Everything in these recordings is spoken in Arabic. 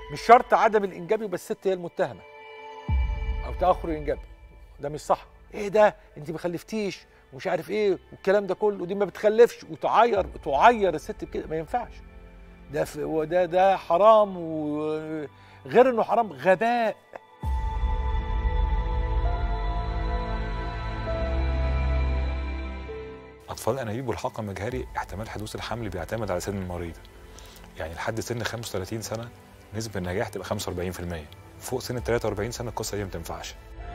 مش شرط عدم الانجاب يبقى الست هي المتهمه او تاخر الانجاب، ده مش صح. ايه ده انت ما خلفتيش ومش عارف ايه والكلام ده كله، ودي ما بتخلفش تعير الست بكده، ما ينفعش. ده حرام، وغير انه حرام غباء. اطفال الانابيب والحقن المجهري احتمال حدوث الحمل بيعتمد على سن المريض. يعني لحد سن 35 سنه نسبه النجاح تبقى 45%. فوق سن 43 سنه القصه دي ما تنفعش.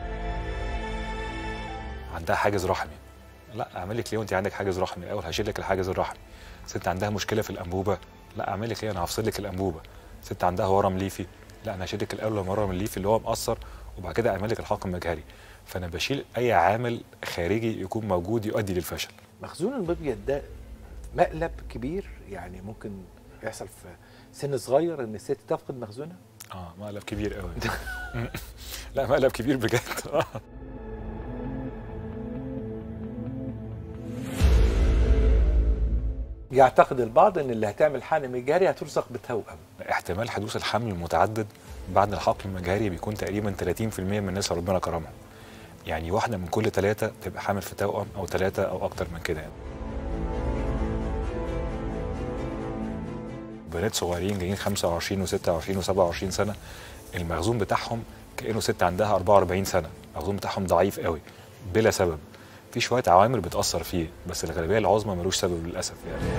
عندها حاجز رحمي، لا اعمل لك ليه وانت عندك حاجز رحمي؟ الاول هشيل لك الحاجز الرحمي. ست عندها مشكله في الانبوبه، لا اعمل لك ايه؟ انا هفصل لك الانبوبه. ست عندها ورم ليفي، لا انا هشيل لك الاول الورم الليفي اللي هو مقصر وبعد كده اعمل لك الحقن المجهري. فانا بشيل اي عامل خارجي يكون موجود يؤدي للفشل. مخزون المبيض ده مقلب كبير، يعني ممكن يحصل في سن صغير ان الست تفقد مخزونها. مقلب كبير قوي. لا مقلب كبير بجد. يعتقد البعض ان اللي هتعمل حقن مجهري هترزق بتوأم. احتمال حدوث الحمل المتعدد بعد الحقن المجهري بيكون تقريبا 30% من الناس ربنا كرمهم. يعني واحده من كل 3 تبقى حامل في توأم، او 3 او اكتر من كده يعني. بنات صغيرين جايين 25 و26 و27 سنه، المخزون بتاعهم كانه ست عندها 44 سنه، المخزون بتاعهم ضعيف قوي بلا سبب. في شويه عوامل بتاثر فيه، بس الغالبيه العظمى ملوش سبب للاسف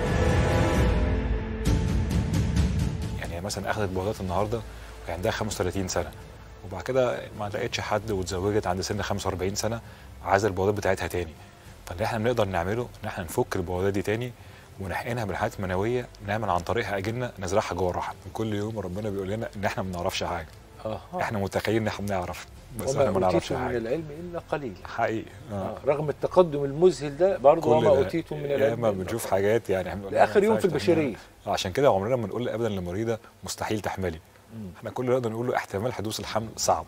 يعني مثلا اخذت بوادات النهارده وهي عندها 35 سنه، وبعد كده ما لقيتش حد واتزوجت عند سن 45 سنه، عايزه البوادات بتاعتها تاني. فاللي احنا بنقدر نعمله ان احنا نفك البوادات دي تاني ونحقنها بالحالات المنويه، نعمل عن طريقها اجنه نزرعها جوه الرحم. كل يوم ربنا بيقول لنا ان احنا ما بنعرفش حاجه. احنا متخيلين ان احنا بنعرف، بس احنا ما نعرفش حاجه. من العلم الا قليل حقيقي. رغم التقدم المذهل ده برضه وما اوتيتم من العلم. ما بنشوف حاجات يعني لاخر يوم في البشريه. عشان كده عمرنا ما نقول ابدا للمريضه مستحيل تحملي. احنا كل اللي نقدر نقول له احتمال حدوث الحمل صعب.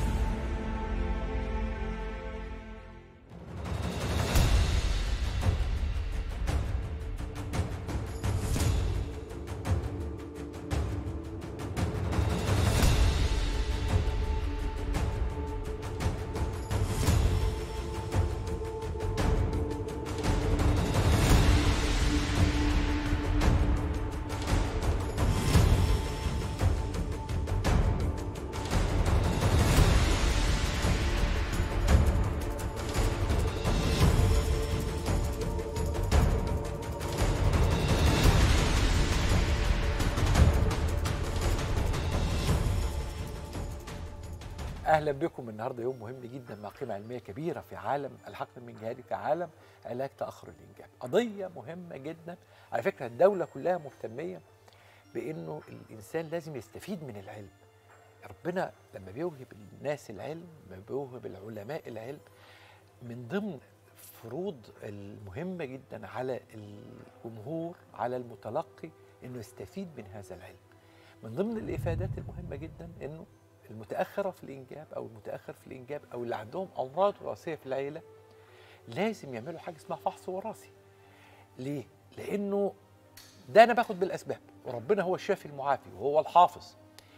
اهلا بكم. النهارده يوم مهم جدا مع قيمه علميه كبيره في عالم الحقن المجهري، في عالم علاج تاخر الانجاب. قضيه مهمه جدا على فكره، الدوله كلها مهتميه بانه الانسان لازم يستفيد من العلم. ربنا لما بيوهب الناس العلم، لما بيوهب العلماء العلم، من ضمن فروض المهمه جدا على الجمهور، على المتلقي، انه يستفيد من هذا العلم. من ضمن الافادات المهمه جدا انه المتأخرة في الإنجاب أو المتأخر في الإنجاب أو اللي عندهم أمراض وراثية في العيلة لازم يعملوا حاجة اسمها فحص وراثي. ليه؟ لأنه ده أنا باخد بالأسباب، وربنا هو الشافي المعافي وهو الحافظ.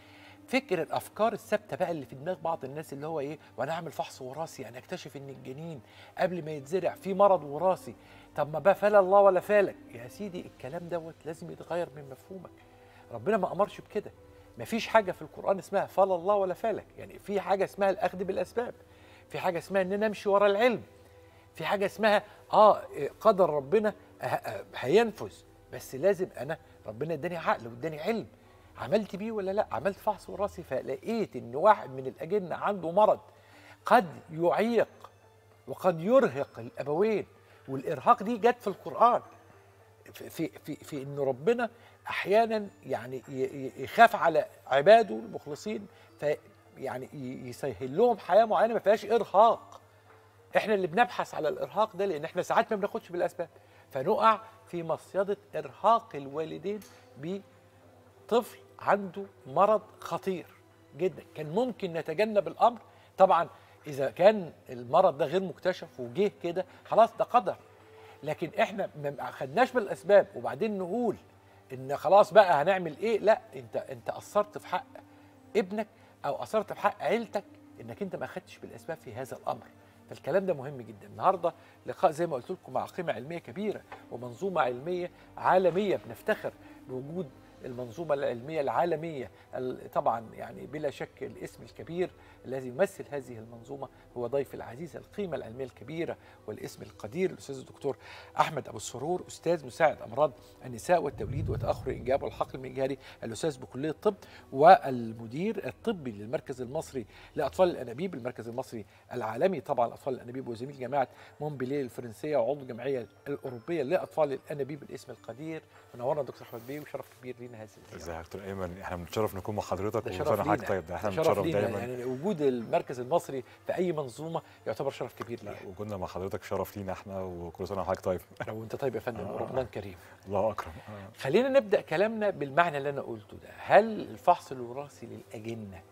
فكر الأفكار الثابتة بقى اللي في دماغ بعض الناس اللي هو إيه، وأنا أعمل فحص وراثي يعني أكتشف إن الجنين قبل ما يتزرع في مرض وراثي، طب ما بقى فلا الله ولا فالك. يا سيدي الكلام دوت لازم يتغير من مفهومك. ربنا ما أمرش بكده. مفيش حاجة في القرآن اسمها فلا الله ولا فالك، يعني في حاجة اسمها الأخذ بالأسباب، في حاجة اسمها إن أنا أمشي ورا العلم، في حاجة اسمها قدر ربنا هينفذ، بس لازم أنا ربنا اداني عقل واداني علم، عملت بيه ولا لا؟ عملت فحص وراثي فلقيت إن واحد من الأجنة عنده مرض قد يعيق وقد يرهق الأبوين، والإرهاق دي جت في القرآن في إن ربنا احيانا يعني يخاف على عباده المخلصين، يعني يسهل لهم حياه معينه ما فيهاش ارهاق. احنا اللي بنبحث على الارهاق ده لان احنا ساعات ما بناخدش بالاسباب، فنقع في مصيده ارهاق الوالدين بطفل عنده مرض خطير جدا. كان ممكن نتجنب الامر طبعا اذا كان المرض ده غير مكتشف وجه كده خلاص ده قدر، لكن احنا ما خدناش بالاسباب وبعدين نقول ان خلاص بقى هنعمل ايه. لا، انت قصرت في حق ابنك او اثرت في حق عيلتك انك انت ما اخدتش بالاسباب في هذا الامر. فالكلام ده مهم جدا. النهارده لقاء زي ما قلت لكم مع قيمه علميه كبيره ومنظومه علميه عالميه، بنفتخر بوجود المنظومه العلميه العالميه. طبعا يعني بلا شك الاسم الكبير الذي يمثل هذه المنظومه هو ضيف العزيز، القيمه العلميه الكبيره والاسم القدير الاستاذ الدكتور احمد ابو السرور، استاذ مساعد امراض النساء والتوليد وتاخر الانجاب والحقل المجهري، الاستاذ بكليه الطب والمدير الطبي للمركز المصري لاطفال الانابيب، المركز المصري العالمي طبعا لاطفال الانابيب، وزميل جامعه مونبلييه الفرنسيه وعضو الجمعيه الاوروبيه لاطفال الانابيب. الاسم القدير. منورنا دكتور احمد بيه وشرف كبير لينا هذه الزياره. ازيك يا دكتور ايمن، احنا بنتشرف نكون مع حضرتك ده وكل شرف سنه وحضرتك لينا. طيب. ده احنا ده شرف بنتشرف لينا دايما. يعني وجود المركز المصري في اي منظومه يعتبر شرف كبير لينا. وجودنا مع حضرتك شرف لينا احنا، وكل سنه وحضرتك طيب. وانت طيب يا فندم ورمضان كريم. الله اكرم. خلينا نبدا كلامنا بالمعنى اللي انا قلته ده. هل الفحص الوراثي للاجنه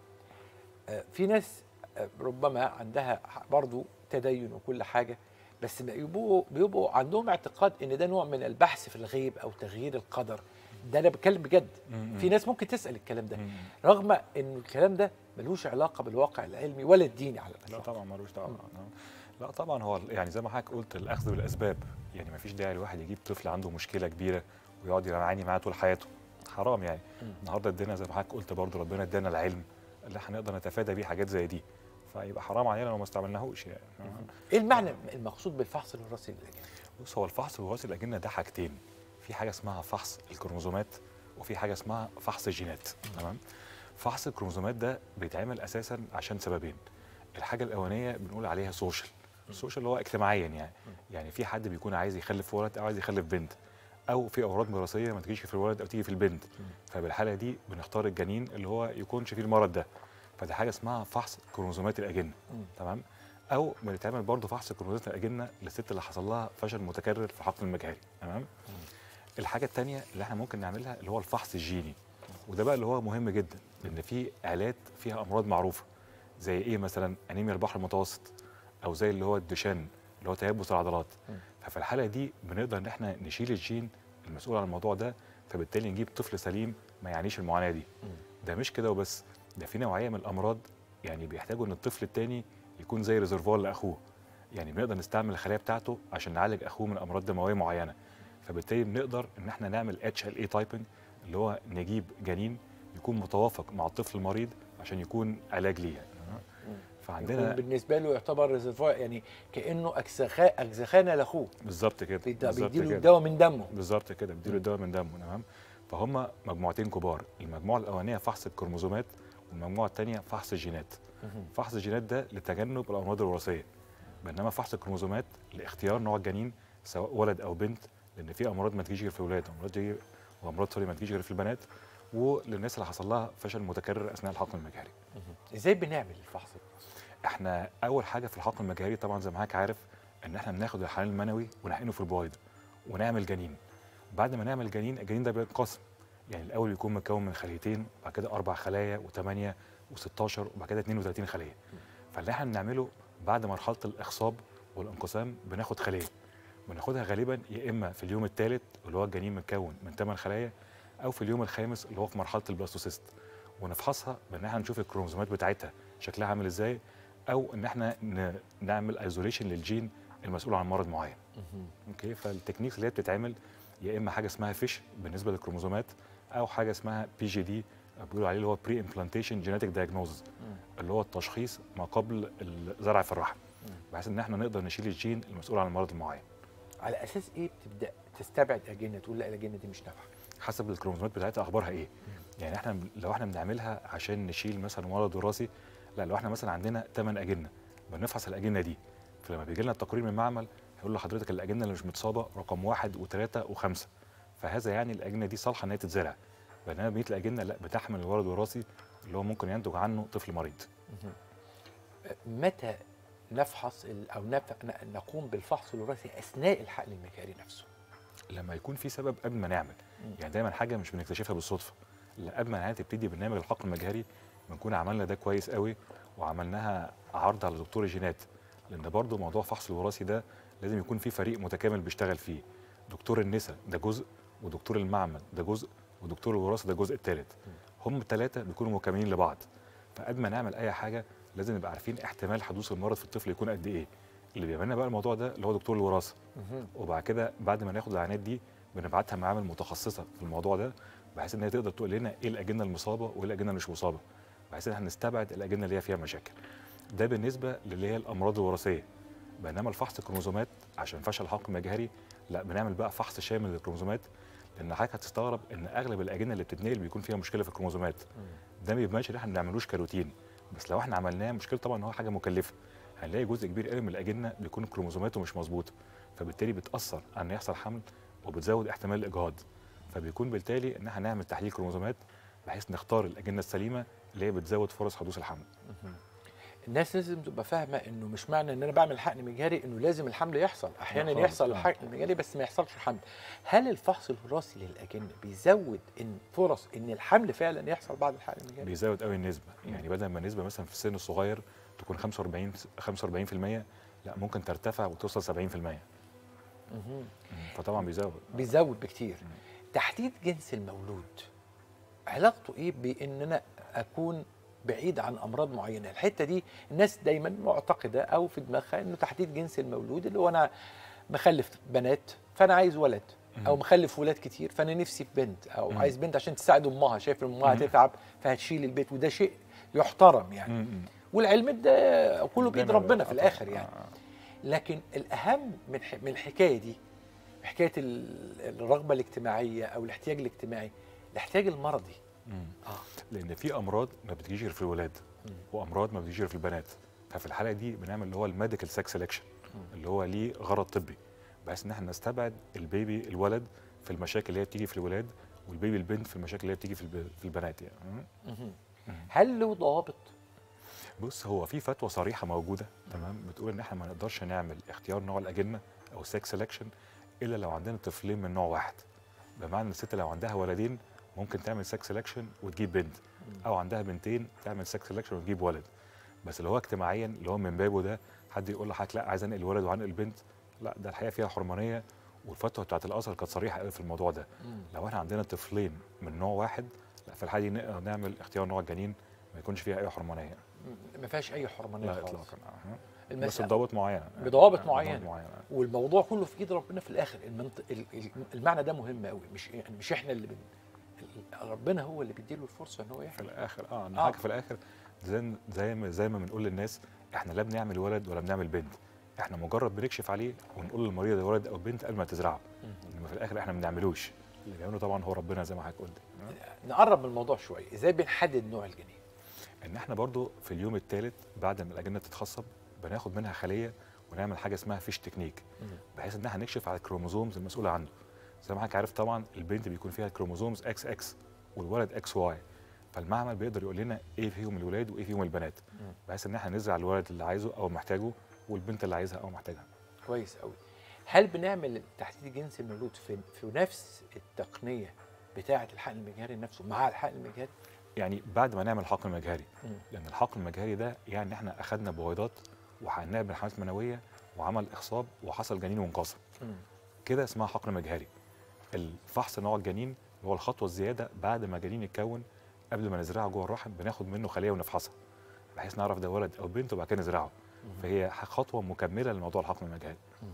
في ناس ربما عندها برضو تدين وكل حاجه، بس بيبقوا عندهم اعتقاد ان ده نوع من البحث في الغيب او تغيير القدر. ده انا بتكلم بجد. في ناس ممكن تسال الكلام ده رغم ان الكلام ده ملوش علاقه بالواقع العلمي ولا الديني على الاطلاق. لا طبعا ملوش دعوه. لا طبعا هو يعني زي ما حضرتك قلت الاخذ بالاسباب، يعني ما فيش داعي الواحد يجيب طفل عنده مشكله كبيره ويقعد يعاني معاه طول حياته، حرام يعني. النهارده ادينا زي ما حضرتك قلت برضه، ربنا ادانا العلم اللي هنقدر نتفادى بيه حاجات زي دي، فيبقى حرام علينا لو ما استعملناهوش يعني. ايه المعنى المقصود بالفحص الوراثي للاجنه؟ بص، هو الفحص الوراثي للاجنه ده حاجتين، في حاجه اسمها فحص الكروموزومات وفي حاجه اسمها فحص الجينات. تمام. فحص الكروموزومات ده بيتعمل اساسا عشان سببين. الحاجه الاولانيه بنقول عليها سوشيال. السوشيال اللي هو اجتماعيا يعني في حد بيكون عايز يخلف ولد او عايز يخلف بنت، او في امراض وراثيه ما تجيش في الولد او تيجي في البنت، فبالحاله دي بنختار الجنين اللي هو يكونش فيه المرض ده، فده حاجه اسمها فحص كروموزومات الاجنه. تمام. او بنتعمل برضه فحص كروموزومات الاجنه للست اللي حصل لها فشل متكرر في حقن المجهري. تمام. الحاجه الثانيه اللي احنا ممكن نعملها اللي هو الفحص الجيني، وده بقى اللي هو مهم جدا، لان في آلات فيها امراض معروفه زي ايه مثلا انيميا البحر المتوسط، او زي اللي هو الدوشان اللي هو تيبس العضلات. ففي الحاله دي بنقدر ان احنا نشيل الجين المسؤول عن الموضوع ده، فبالتالي نجيب طفل سليم ما يعانيش المعاناه دي. ده مش كده وبس، ده في نوعيه من الامراض يعني بيحتاجوا ان الطفل الثاني يكون زي ريزرفوار لاخوه، يعني بنقدر نستعمل الخلايا بتاعته عشان نعالج اخوه من امراض دمويه معينه، فبالتالي بنقدر ان احنا نعمل HLA تايبنج اللي هو نجيب جنين يكون متوافق مع الطفل المريض عشان يكون علاج ليه. فعندنا بالنسبه له يعتبر ريزرفوار، يعني كانه اجزخانه لاخوه. بالظبط كده. بيديله الدواء من دمه. بالظبط كده، بيديله الدواء من دمه. تمام. فهم مجموعتين كبار، المجموعه الاولانيه فحص الكروموزومات والمجموعه الثانيه فحص الجينات. فحص الجينات ده لتجنب الامراض الوراثيه، بينما فحص الكروموزومات لاختيار نوع الجنين سواء ولد او بنت، لان في امراض ما تجيش غير في الولاد وامراض ما تجيش غير في البنات، وللناس اللي حصل لها فشل متكرر اثناء الحقن المجهري. ازاي بنعمل الفحص ده؟ احنا اول حاجه في الحقن المجهري طبعا زي ما حضرتك عارف ان احنا بناخد الحيوان المنوي ونحقنه في البويضه ونعمل جنين. بعد ما نعمل جنين، الجنين ده بينقسم، يعني الاول بيكون مكون من خليتين، وبعد كده 4 خلايا و8 و16 وبعد كده 32 خليه. فاللي احنا بنعمله بعد مرحله الاخصاب والانقسام بناخد خليه، بناخدها غالبا يا اما في اليوم الثالث اللي هو الجنين متكون من 8 خلايا، او في اليوم الخامس اللي هو في مرحله البلاستوسيست، ونفحصها بان احنا نشوف الكروموزومات بتاعتها شكلها عامل ازاي، او ان احنا نعمل ايزوليشن للجين المسؤول عن مرض معين. اوكي. فالتكنيكس اللي هي بتتعمل يا اما حاجه اسمها فيش بالنسبه للكروموزومات، او حاجه اسمها PGD بيقولوا عليه اللي هو بري امبلانتيشن جينيتك دايجنوزز، اللي هو التشخيص ما قبل الزرع في الرحم، بحيث ان احنا نقدر نشيل الجين المسؤول عن المرض المعين. على اساس ايه بتبدا تستبعد اجنه تقول لا الاجنه دي مش نافعه؟ حسب الكروموزومات بتاعتها اخبارها ايه. يعني احنا لو احنا بنعملها عشان نشيل مثلا مرض وراثي، لا، لو احنا مثلا عندنا 8 اجنه بنفحص الاجنه دي، فلما بيجي لنا التقرير من المعمل هيقول لحضرتك الاجنه اللي مش متصابه رقم 1 و3 و5، فهذا يعني الاجنه دي صالحه ان هي تتزرع. بينما بقيه الاجنه لا، بتحمل الولد الوراثي اللي هو ممكن ينتج عنه طفل مريض. متى نفحص او نقوم بالفحص الوراثي اثناء الحقن المجهري نفسه؟ لما يكون في سبب قبل ما نعمل، يعني دايما حاجه مش بنكتشفها بالصدفه، لا، قبل ما تبتدي برنامج الحقن المجهري بنكون عملنا ده كويس قوي وعملناها عرض على دكتور الجينات، لان برضو موضوع الفحص الوراثي ده لازم يكون في فريق متكامل بيشتغل فيه، دكتور النساء ده جزء، ودكتور المعمل ده جزء، ودكتور الوراثه ده الجزء الثالث. هم الثلاثه بيكونوا مكملين لبعض. فقد ما نعمل اي حاجه لازم نبقى عارفين احتمال حدوث المرض في الطفل يكون قد ايه. اللي بيعمل لنا بقى الموضوع ده اللي هو دكتور الوراثه. وبعد كده بعد ما ناخد العينات دي بنبعتها معامل متخصصه في الموضوع ده، بحيث ان هي تقدر تقول لنا ايه الاجنه المصابه وايه الاجنه اللي مش مصابه، بحيث ان احنا نستبعد الاجنه اللي هي فيها مشاكل. ده بالنسبه للي هي الامراض الوراثيه. بينما الفحص الكروموزومات عشان فشل حقن مجهري، لا بنعمل بقى فحص شامل للكروموزومات، لان حضرتك هتستغرب ان اغلب الاجنه اللي بتتنقل بيكون فيها مشكله في الكروموزومات. ده ما بيبانش ان احنا ما بنعملوش كروتين، بس لو احنا عملناه مشكله طبعا ان هو حاجه مكلفه. هنلاقي جزء كبير قوي من الاجنه بيكون كروموزوماته مش مظبوطه، فبالتالي بتاثر على ان يحصل حمل وبتزود احتمال الاجهاض. فبيكون بالتالي ان احنا نعمل تحليل كروموزومات بحيث نختار الاجنه السليمه اللي هي بتزود فرص حدوث الحمل. الناس لازم تبقى فاهمه انه مش معنى ان انا بعمل حقن مجهري انه لازم الحمل يحصل، احيانا يحصل الحقن المجهري بس ما يحصلش حمل. هل الفحص الوراثي للاجنه بيزود ان فرص ان الحمل فعلا يحصل بعد الحقن المجهري؟ بيزود قوي النسبه، يعني بدل ما النسبه مثلا في السن الصغير تكون 45%، لا ممكن ترتفع وتوصل 70%. فطبعا بيزود بكتير. تحديد جنس المولود علاقته ايه بان انا اكون بعيد عن امراض معينه؟ الحته دي الناس دايما معتقده او في دماغها انه تحديد جنس المولود اللي هو انا مخلف بنات فانا عايز ولد، او مخلف ولاد كتير فانا نفسي في بنت، او عايز بنت عشان تساعد امها، شايف ان امها هتتعب فهتشيل البيت، وده شيء يحترم يعني. والعلم ده كله بايد ربنا في الاخر يعني. لكن الاهم من الحكايه دي، حكايه الرغبه الاجتماعيه او الاحتياج الاجتماعي، الاحتياج المرضي. لان في امراض ما بتجيش غير في الولاد وامراض ما بتجيش غير في البنات. ففي الحاله دي بنعمل اللي هو الميديكال سكس سelection اللي هو ليه غرض طبي، بحيث ان احنا نستبعد البيبي الولد في المشاكل اللي هي بتيجي في الولاد، والبيبي البنت في المشاكل اللي هي بتيجي في البنات يعني. هل له ضوابط؟ بص، هو في فتوى صريحه موجوده تمام بتقول ان احنا ما نقدرش نعمل اختيار نوع الاجنه او سكس سelection الا لو عندنا طفلين من نوع واحد. بمعنى ان الست لو عندها ولدين ممكن تعمل سكس سelection وتجيب بنت، او عندها بنتين تعمل سكس سelection وتجيب ولد. بس اللي هو اجتماعيا اللي هو من بابه ده حد يقول لحضرتك لا عايز انقل ولد وهنقل بنت، لا ده الحقيقه فيها حرمانيه. والفتوى بتاعت الازهر كانت صريحه قوي في الموضوع ده. لو احنا عندنا طفلين من نوع واحد، لا في الحاله دي نقدر نعمل اختيار نوع الجنين ما يكونش فيها اي حرمانيه. ما فيهاش اي حرمانيه لا خالص اطلاقا. بس بضوابط معينه. بضوابط معينه. والموضوع كله في ايد ربنا في الاخر. المعنى ده مهم قوي، مش احنا اللي ربنا هو اللي بيديله الفرصه ان هو يحمل في الاخر. حاجه في الاخر زي ما بنقول للناس، احنا لا بنعمل ولد ولا بنعمل بنت، احنا مجرد بنكشف عليه ونقول للمريض ده ولد او بنت قبل ما تزرعه. انما في الاخر احنا ما بنعملوش، اللي بيعمله طبعا هو ربنا زي ما حضرتك قلت. نقرب من الموضوع شويه، ازاي بنحدد نوع الجنين؟ ان احنا برضو في اليوم الثالث بعد ما الاجنه تتخصب بناخد منها خليه ونعمل حاجه اسمها فيش تكنيك، بحيث ان احنا نكشف على الكروموزومز المسؤوله عنه. زي ما حضرتك عارف طبعا البنت بيكون فيها الكروموزومز اكس اكس والولد اكس واي، فالمعمل بيقدر يقول لنا ايه فيهم الولاد وايه فيهم البنات، بحيث ان احنا نزرع الولد اللي عايزه او محتاجه والبنت اللي عايزها او محتاجها. كويس قوي. هل بنعمل تحديد جنس المولود في نفس التقنيه بتاعه الحقن المجهري نفسه مع الحقن المجهري؟ يعني بعد ما نعمل الحقن المجهري، لان الحقن المجهري ده يعني احنا اخذنا بويضات وحقناها بالحملات المنويه وعمل اخصاب وحصل جنين وانقسم، كده اسمها حقن مجهري. الفحص نوع الجنين اللي هو الخطوه الزياده بعد ما جنين يتكون، قبل ما نزرعه جوه الرحم بناخد منه خليه ونفحصها بحيث نعرف ده ولد او بنت وبعد كده نزرعه. فهي خطوه مكمله لموضوع الحقن المجهري.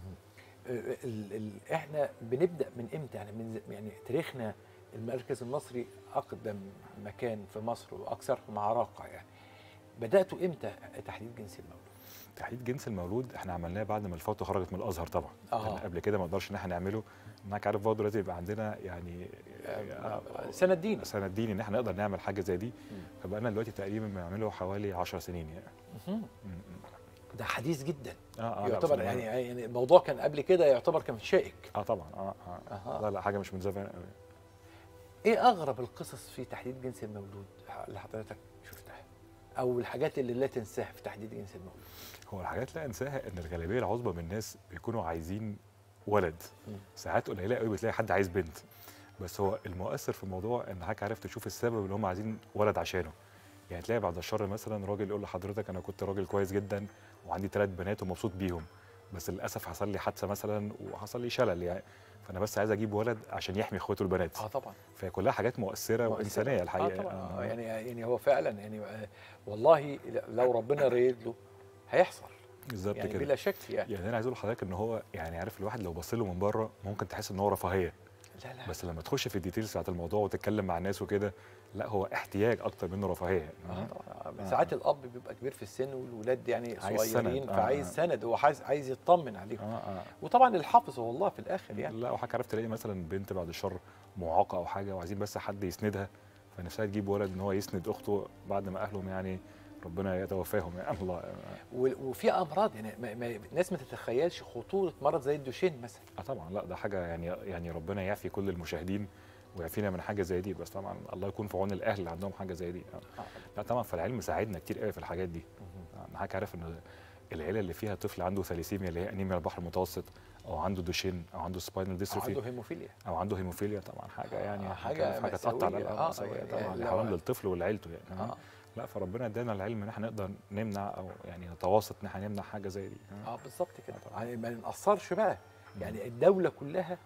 احنا بنبدا من امتى؟ يعني تاريخنا المركز المصري اقدم مكان في مصر واكثرهم عراقه، يعني بداتوا امتى تحديد جنس المولود؟ تحديد جنس المولود احنا عملناه بعد ما الفتوى خرجت من الازهر طبعا. يعني قبل كده ما نقدرش ان احنا نعمله، انك عارف برضه لازم يبقى عندنا يعني سند ديني ان احنا نقدر نعمل حاجه زي دي. فبقى دلوقتي تقريبا بنعمله حوالي 10 سنين يعني. ده حديث جدا. يعتبر يعني الموضوع كان قبل كده يعتبر كان شائك. طبعا. لا حاجه مش من زمان قوي. ايه اغرب القصص في تحديد جنس المولود اللي حضرتك شفتها، او الحاجات اللي لا تنساها في تحديد جنس المولود؟ هو الحاجات لا انساها ان الغالبيه العظمى من الناس بيكونوا عايزين ولد. ساعات قليله قوي بتلاقي حد عايز بنت. بس هو المؤثر في الموضوع ان حضرتك عرفت تشوف السبب اللي هم عايزين ولد عشانه. يعني تلاقي بعد الشر مثلا راجل يقول لحضرتك انا كنت راجل كويس جدا وعندي 3 بنات ومبسوط بيهم، بس للاسف حصل لي حادثه مثلا وحصل لي شلل يعني، فانا بس عايز اجيب ولد عشان يحمي اخواته البنات. طبعا. فهي كلها حاجات مؤثره وانسانيه الحقيقه. طبعا. يعني هو فعلا يعني والله لو ربنا رايد له هيحصل بالظبط يعني كده. بلا شك يعني انا عايز اقول لحضرتك ان هو يعني عارف الواحد لو بص له من بره ممكن تحس ان هو رفاهيه، لا بس لما تخش في الديتيلز بتاعت الموضوع وتتكلم مع الناس وكده، لا هو احتياج اكتر منه رفاهيه. طبعا. ساعات الاب بيبقى كبير في السن والولاد يعني عايز صغيرين سند. فعايز سند، هو عايز يطمن عليهم. وطبعا الحافظ هو الله في الاخر يعني. لا وحضرتك عارف تلاقي مثلا بنت بعد الشر معاقه او حاجه وعايزين بس حد يسندها، فنفسها تجيب ولد ان هو يسند اخته بعد ما اهلهم يعني ربنا يتوفاهم يعني الله. وفي امراض يعني الناس ما تتخيلش خطوره مرض زي الدوشين مثلا. طبعا لا ده حاجه يعني ربنا يعفي كل المشاهدين ويعفينا من حاجه زي دي، بس طبعا الله يكون في عون الاهل اللي عندهم حاجه زي دي. لا طبعا فالعلم ساعدنا كتير قوي في الحاجات دي. حضرتك عارف ان العيله اللي فيها طفل عنده ثاليسيميا اللي هي انيميا البحر المتوسط، او عنده دوشين، او عنده سباينال ديستروفي، او عنده هيموفيليا طبعا حاجه يعني حاجه تقطع القلب طبعا الحرام للطفل ولعيلته يعني. لا فربنا ادانا العلم ان احنا نقدر نمنع او يعني نتواصل ان احنا نمنع حاجه زي دي. بالظبط كده. يعني ما نقصرش بقى يعني الدوله كلها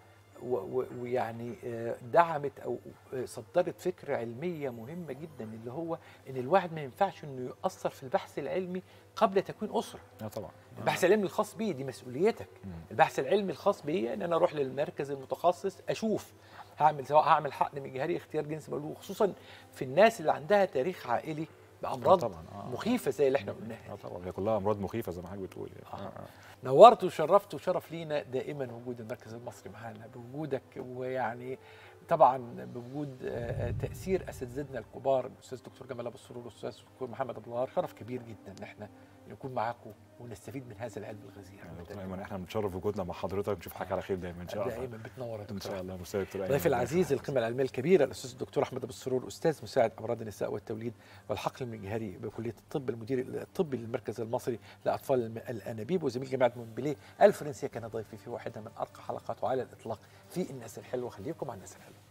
ويعني دعمت او صدرت فكره علميه مهمه جدا، اللي هو ان الواحد ما ينفعش انه يؤثر في البحث العلمي قبل تكوين اسره. طبعا البحث العلمي الخاص بيه دي مسؤوليتك. البحث العلمي الخاص بيه ان انا اروح للمركز المتخصص اشوف سواء هعمل حقن مجهري اختيار جنس مولود، خصوصا في الناس اللي عندها تاريخ عائلي بامراض مخيفه زي اللي احنا قلناها. طبعا هي كلها امراض مخيفه زي ما حضرتك بتقول يعني. نورت وشرفت، وشرف لينا دائما وجود المركز المصري معانا بوجودك، ويعني طبعا بوجود تاثير اساتذتنا الكبار الاستاذ الدكتور جمال ابو السرور والاستاذ الدكتور محمد ابو الغار. شرف كبير جدا ان احنا نكون معاكم ونستفيد من هذا العلم الغزير. دايما احنا بنتشرف وجودنا مع حضرتك، نشوف حاجه على خير دايما ان شاء الله. دائما بتنور ان شاء الله. ضيف العزيز القيمه العلميه الكبيره الاستاذ الدكتور احمد ابو السرور، استاذ مساعد امراض النساء والتوليد والحقل المجهري بكليه الطب، المدير الطبي للمركز المصري لاطفال الانابيب، وزميل جامعه مونبليه الفرنسيه، كان ضيفي في واحده من ارقى حلقاته على الاطلاق في الناس الحلوه. خليكم مع الناس الحلوه.